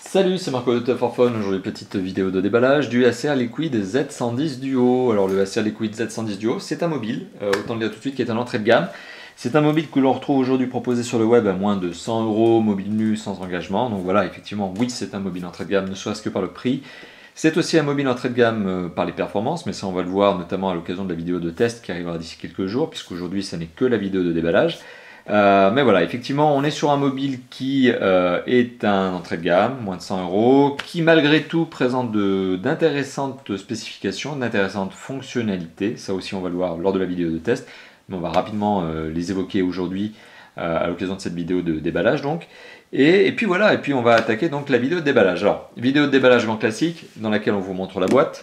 Salut, c'est Marco de Tough for Fun. Aujourd'hui, petite vidéo de déballage du Acer Liquid Z110 Duo. Alors, le Acer Liquid Z110 Duo, c'est un mobile, autant le dire tout de suite, qui est un entrée de gamme. C'est un mobile que l'on retrouve aujourd'hui proposé sur le web à moins de 100 €, mobile nu sans engagement. Donc voilà, effectivement, oui, c'est un mobile entrée de gamme, ne serait-ce que par le prix. C'est aussi un mobile entrée de gamme par les performances, mais ça, on va le voir notamment à l'occasion de la vidéo de test qui arrivera d'ici quelques jours, puisqu'aujourd'hui, ça n'est que la vidéo de déballage. Mais voilà, effectivement, on est sur un mobile qui est un entrée de gamme, moins de 100 €, qui malgré tout présente d'intéressantes spécifications, d'intéressantes fonctionnalités. Ça aussi, on va le voir lors de la vidéo de test, mais on va rapidement les évoquer aujourd'hui à l'occasion de cette vidéo de déballage. Donc. Et puis voilà, et puis on va attaquer donc la vidéo de déballage. Alors, vidéo de déballage grand classique, dans laquelle on vous montre la boîte,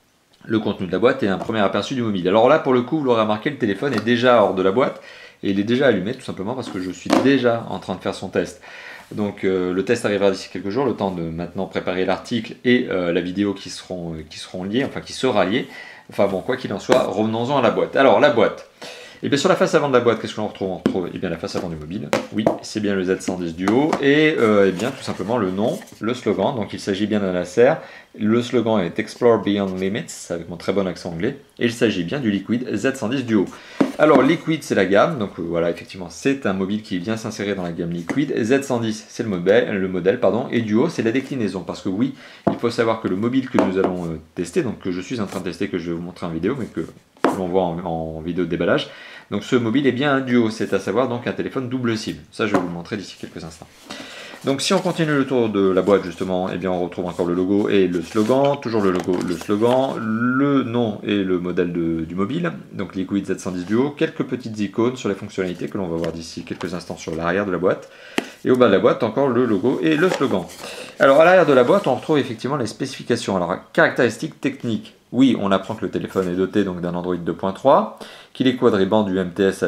le contenu de la boîte et un premier aperçu du mobile. Alors là, pour le coup, vous l'aurez remarqué, le téléphone est déjà hors de la boîte. Et il est déjà allumé tout simplement parce que je suis déjà en train de faire son test. Donc le test arrivera d'ici quelques jours, le temps de maintenant préparer l'article et la vidéo qui seront liées, enfin qui sera liée. Enfin bon, quoi qu'il en soit, revenons-en à la boîte. Alors la boîte. Et bien sur la face avant de la boîte, qu'est-ce qu'on retrouve? On retrouve bien la face avant du mobile. Oui, c'est bien le Z110 Duo. Et bien tout simplement le nom, le slogan. Donc il s'agit bien d'un Acer. Le slogan est Explore Beyond Limits, avec mon très bon accent anglais. Et il s'agit bien du Liquid Z110 Duo. Alors Liquid c'est la gamme, donc voilà, effectivement c'est un mobile qui vient s'insérer dans la gamme Liquid. Z110 c'est le modèle, et Duo c'est la déclinaison, parce que oui, il faut savoir que le mobile que nous allons tester, donc que je suis en train de tester, que je vais vous montrer en vidéo, mais que l'on voit en vidéo de déballage, donc ce mobile est bien un Duo, c'est à savoir donc un téléphone double SIM. Ça je vais vous le montrer d'ici quelques instants. Donc si on continue le tour de la boîte justement, eh bien on retrouve encore le logo et le slogan, toujours le logo, le slogan, le nom et le modèle du mobile, donc Liquid Z110 Duo, quelques petites icônes sur les fonctionnalités que l'on va voir d'ici quelques instants sur l'arrière de la boîte, et au bas de la boîte encore le logo et le slogan. Alors à l'arrière de la boîte on retrouve effectivement les spécifications. Alors caractéristiques techniques, oui on apprend que le téléphone est doté donc d'un Android 2.3, qu'il est quadriband du MTS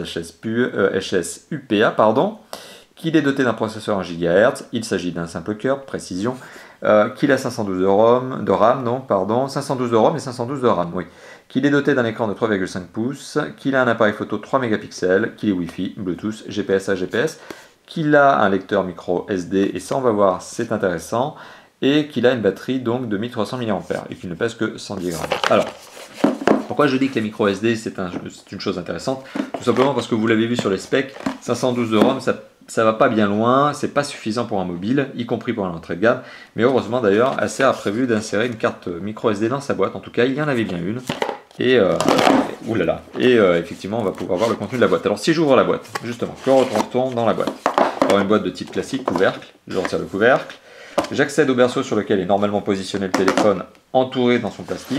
HS UPA, qu'il est doté d'un processeur 1 GHz, il s'agit d'un simple cœur, précision, qu'il a 512 de RAM, 512 de ROM et 512 de RAM, oui. Qu'il est doté d'un écran de 3,5 pouces, qu'il a un appareil photo 3 mégapixels, qu'il est Wi-Fi, Bluetooth, GPS, AGPS, qu'il a un lecteur micro SD, et ça on va voir, c'est intéressant, et qu'il a une batterie donc de 1300 mAh, et qu'il ne pèse que 110 grammes. Alors, pourquoi je dis que les micro SD c'est une chose intéressante? Tout simplement parce que vous l'avez vu sur les specs, 512 de ROM, ça va pas bien loin, c'est pas suffisant pour un mobile, y compris pour l'entrée de gamme. Mais heureusement d'ailleurs, Acer a prévu d'insérer une carte micro SD dans sa boîte. En tout cas, il y en avait bien une. Et effectivement, on va pouvoir voir le contenu de la boîte. Alors si j'ouvre la boîte, justement, que retrouve-t-on dans la boîte? Alors une boîte de type classique, couvercle. Je retire le couvercle. J'accède au berceau sur lequel est normalement positionné le téléphone, entouré dans son plastique.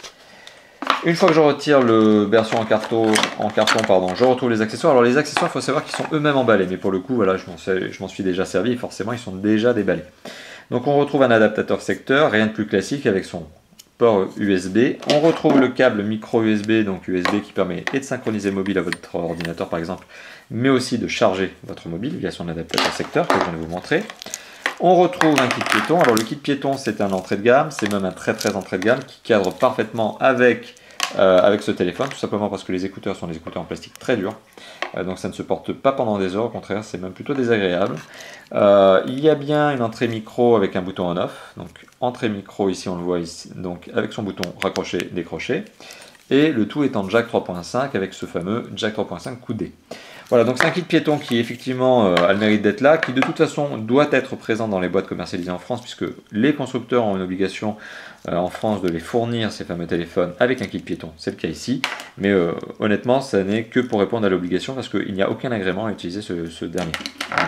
Une fois que je retire le berceau en carton, je retrouve les accessoires. Alors les accessoires, il faut savoir qu'ils sont eux-mêmes emballés, mais pour le coup, voilà, je m'en suis déjà servi, et forcément, ils sont déjà déballés. Donc on retrouve un adaptateur secteur, rien de plus classique, avec son port USB. On retrouve le câble micro USB, donc USB qui permet et de synchroniser le mobile à votre ordinateur par exemple, mais aussi de charger votre mobile via son adaptateur secteur, que je viens de vous montrer. On retrouve un kit piéton. Alors le kit piéton, c'est un entrée de gamme, c'est même un très entrée de gamme qui cadre parfaitement avec ce téléphone, tout simplement parce que les écouteurs sont des écouteurs en plastique très durs, donc ça ne se porte pas pendant des heures, au contraire c'est même plutôt désagréable. Il y a bien une entrée micro avec un bouton on-off, donc entrée micro ici on le voit ici, donc avec son bouton raccrocher, décrocher, et le tout est en jack 3.5 avec ce fameux jack 3.5 coudé. Voilà, donc c'est un kit piéton qui effectivement a le mérite d'être là, qui de toute façon doit être présent dans les boîtes commercialisées en France, puisque les constructeurs ont une obligation en France de les fournir, ces fameux téléphones, avec un kit piéton. C'est le cas ici, mais honnêtement, ça n'est que pour répondre à l'obligation, parce qu'il n'y a aucun agrément à utiliser ce dernier. Voilà.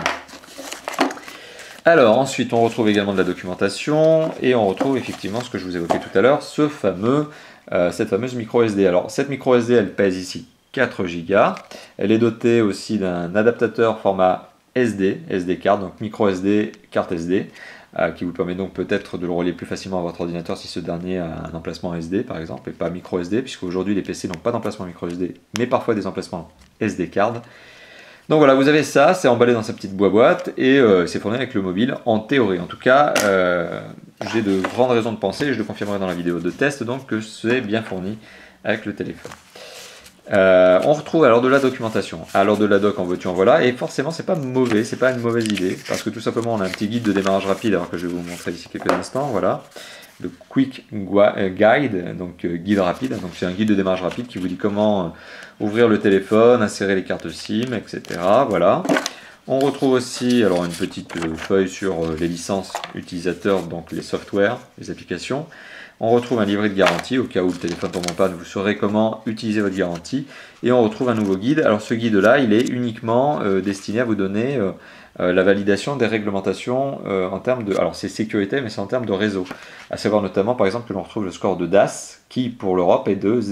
Alors ensuite, on retrouve également de la documentation, et on retrouve effectivement ce que je vous évoquais tout à l'heure, cette fameuse micro SD. Alors cette micro SD, elle pèse ici 4 Go. Elle est dotée aussi d'un adaptateur format SD card, donc micro SD, carte SD, qui vous permet donc peut-être de le relier plus facilement à votre ordinateur si ce dernier a un emplacement SD par exemple, et pas micro SD, puisqu'aujourd'hui les PC n'ont pas d'emplacement micro SD, mais parfois des emplacements SD card. Donc voilà, vous avez ça, c'est emballé dans sa petite boîte, et c'est fourni avec le mobile en théorie. En tout cas, j'ai de grandes raisons de penser, et je le confirmerai dans la vidéo de test, donc que c'est bien fourni avec le téléphone. On retrouve alors de la documentation. Alors de la doc en veux-tu en voilà, et forcément c'est pas mauvais, c'est pas une mauvaise idée, parce que tout simplement on a un petit guide de démarrage rapide, alors que je vais vous montrer d'ici quelques instants, voilà. Le Quick Guide, donc guide rapide, donc c'est un guide de démarrage rapide qui vous dit comment ouvrir le téléphone, insérer les cartes SIM, etc. Voilà. On retrouve aussi alors une petite feuille sur les licences utilisateurs, donc les softwares, les applications. On retrouve un livret de garantie, au cas où le téléphone tombe en panne, vous saurez comment utiliser votre garantie. Et on retrouve un nouveau guide. Alors ce guide-là, il est uniquement destiné à vous donner la validation des réglementations en termes de... Alors c'est sécurité, mais c'est en termes de réseau. À savoir notamment, par exemple, que l'on retrouve le score de DAS, qui pour l'Europe est de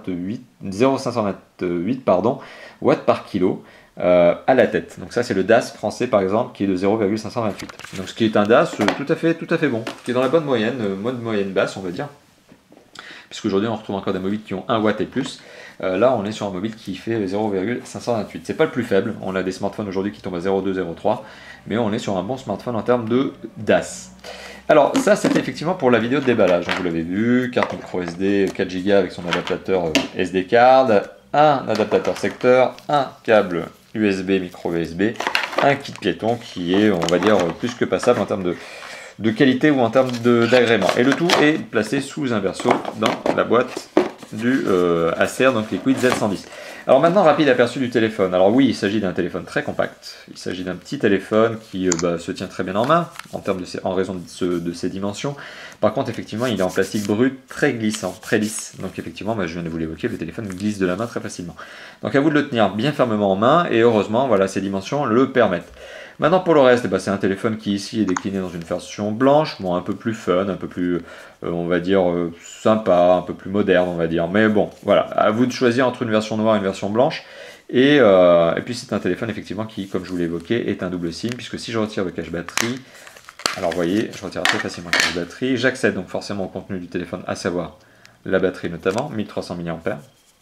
0,528 watts par kilo. À la tête. Donc ça c'est le DAS français par exemple qui est de 0,528. Donc ce qui est un DAS tout à fait bon, qui est dans la bonne moyenne, moyenne basse on va dire. Puisqu'aujourd'hui on retrouve encore des mobiles qui ont 1 watt et plus. Là on est sur un mobile qui fait 0,528. C'est pas le plus faible, on a des smartphones aujourd'hui qui tombent à 0,2, 0,3, mais on est sur un bon smartphone en termes de DAS. Alors ça c'était effectivement pour la vidéo de déballage, donc, vous l'avez vu, carte micro SD 4 Go avec son adaptateur SD card, un adaptateur secteur, un câble USB, micro USB, un kit piéton qui est, on va dire, plus que passable en termes de qualité ou en termes d'agrément. Et le tout est placé sous un verso dans la boîte du Acer, donc Liquid Z110. Alors maintenant, rapide aperçu du téléphone. Alors oui, il s'agit d'un téléphone très compact. Il s'agit d'un petit téléphone qui se tient très bien en main, en raison de ses dimensions. Par contre, effectivement, il est en plastique brut, très glissant, très lisse. Donc effectivement, je viens de vous l'évoquer, le téléphone glisse de la main très facilement. Donc à vous de le tenir bien fermement en main, et heureusement, voilà, ses dimensions le permettent. Maintenant pour le reste, c'est un téléphone qui ici est décliné dans une version blanche, bon, un peu plus fun, un peu plus, on va dire, sympa, un peu plus moderne, on va dire. Mais bon, voilà, à vous de choisir entre une version noire et une version blanche. Et puis c'est un téléphone effectivement qui, comme je vous l'ai évoqué, est un double SIM, puisque si je retire le cache batterie, alors vous voyez, je retire assez facilement le cache batterie, j'accède donc forcément au contenu du téléphone, à savoir la batterie notamment, 1300 mAh.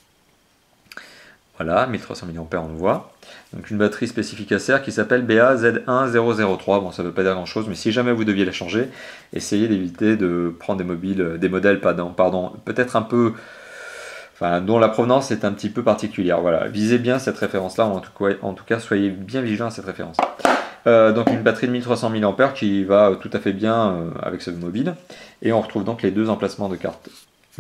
Voilà, 1300 mAh on le voit. Donc une batterie spécifique Acer qui s'appelle BA-Z1003. Bon, ça ne veut pas dire grand chose, mais si jamais vous deviez la changer, essayez d'éviter de prendre des modèles, peut-être un peu, dont la provenance est un petit peu particulière. Voilà, visez bien cette référence-là, ou en tout cas, soyez bien vigilant à cette référence. Donc une batterie de 1300 mAh qui va tout à fait bien avec ce mobile. Et on retrouve donc les deux emplacements de carte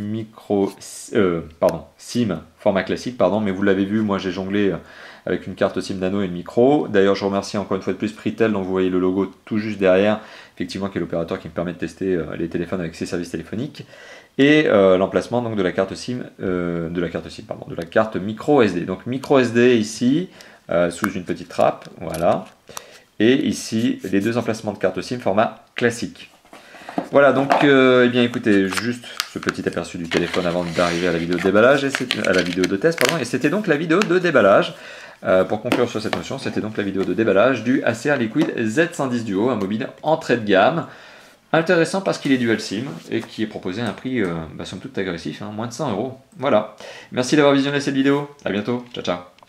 SIM format classique, mais vous l'avez vu, moi j'ai jonglé avec une carte SIM nano et une micro. D'ailleurs je remercie encore une fois de plus Pritel, donc vous voyez le logo tout juste derrière, effectivement qui est l'opérateur qui me permet de tester les téléphones avec ses services téléphoniques. Et l'emplacement donc de la carte SIM, de la carte micro SD. Donc micro SD ici, sous une petite trappe, voilà. Et ici les deux emplacements de carte SIM format classique. Voilà, donc eh bien écoutez, juste ce petit aperçu du téléphone avant d'arriver à la vidéo de déballage, à la vidéo de test, et c'était donc la vidéo de déballage. Pour conclure sur cette notion, c'était donc la vidéo de déballage du Acer Liquid Z110 Duo, un mobile entrée de gamme, intéressant parce qu'il est dual SIM et qui est proposé à un prix somme toute agressif, moins de 100 €. Voilà, merci d'avoir visionné cette vidéo, à bientôt, ciao ciao.